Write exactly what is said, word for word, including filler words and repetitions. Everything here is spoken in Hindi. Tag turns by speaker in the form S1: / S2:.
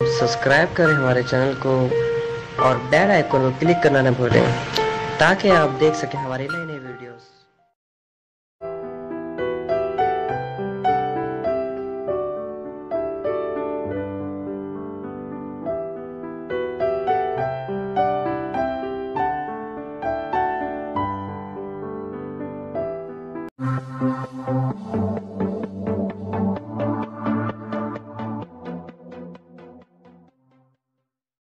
S1: सब्सक्राइब करें हमारे चैनल को और बेल आइकन को क्लिक करना न भूलें ताकि आप देख सकें हमारी नई नई वीडियोस।